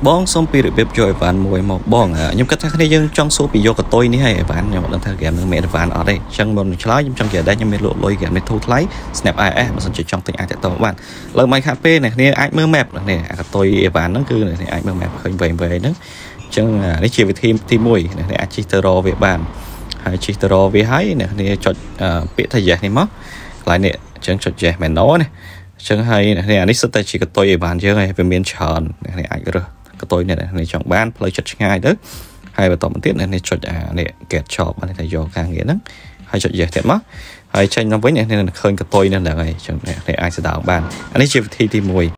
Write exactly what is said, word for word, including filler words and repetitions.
បងសូមពីរបៀបយកអីវ៉ាន់មួយមកបងខ្ញុំគិតថាគ្នាយើងចង់សួរពីយកកតុយនេះហើយអីវ៉ាន់ខ្ញុំអត់ដឹងថាហ្គេមនឹងមានអីវ៉ាន់អត់ទេអញ្ចឹងមុននឹងឆ្លើយខ្ញុំចង់និយាយដែរខ្ញុំមានលក់លុយហ្គេមនេះធូរថ្លៃ Snap អាយ អេស បើសិនជាចង់ទិញអាចតាក់ទងបានលើមិនខាត់ពេលអ្នកគ្នាអាចមើល map នេះអាកតុយអីវ៉ាន់ហ្នឹងគឺអ្នកគ្នាអាចមើល map ឃើញវែងវែងហ្នឹងអញ្ចឹងនេះជាវិធីទីមួយអ្នកគ្នាអាចជិះទៅរកវាបានហើយជិះទៅរកវាហើយអ្នកគ្នាចុចពាក្យថា yes នេះមកកន្លែងនេះអញ្ចឹងចុច yes មែនណូណាអញ្ចឹងហើយអ្នកគ្នាអានេះសិតតែជាកតុយអីវ៉ាន់យើងហើយវាមានច្រើនអ្នកគ្នាអាចរើសកតុយនេះអ្នកចង់បានផ្លូវចិត្តឆ្ងាយទៅហើយបន្តមកទៀតអ្នកចុចអានេះ get shop បានតែយកការងារហ្នឹងហើយចុច yes ទៀតមកហើយចេញទៅវិញអ្នកឃើញកតុយនេះហ្នឹងហើយអញ្ចឹងអ្នកអាចស្ដាប់បានអានេះជាវិធីទីមួយ